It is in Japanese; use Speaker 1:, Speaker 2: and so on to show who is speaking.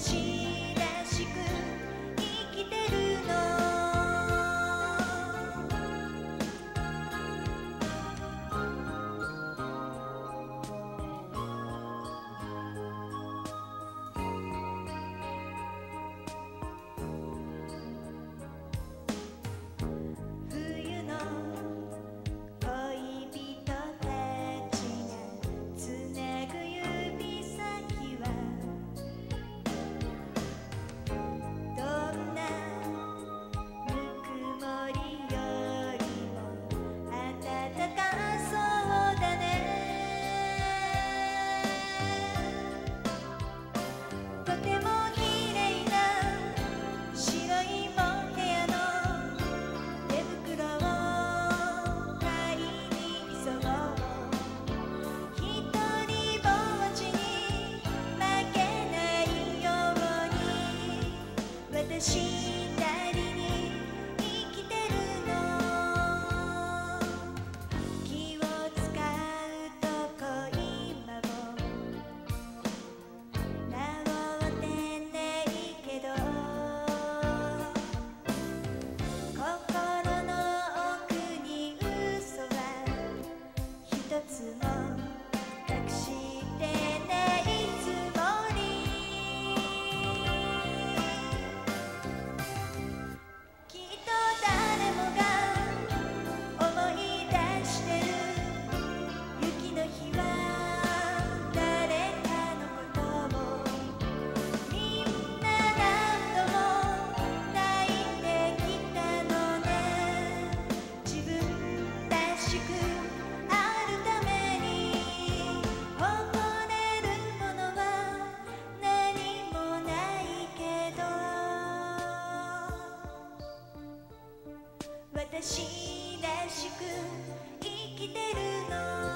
Speaker 1: 私らしく生きてるの。冬の恋人たちがつなぐ指先はどんなぬくもりよりも暖かそうだね。とても綺麗な白いモヘアの手袋を買いに急ごう。ひとりぼっちに負けないように私なりに生きてるの。気を使うとこ今も治ってないけど心の奥に嘘は一つも隠してないつもり。きっと誰もが思い出してる。雪の日は誰かのことをみんな何度も泣いてきたのね。自分らしくあるために誇れるものは何もないけど私らしく生きてるの。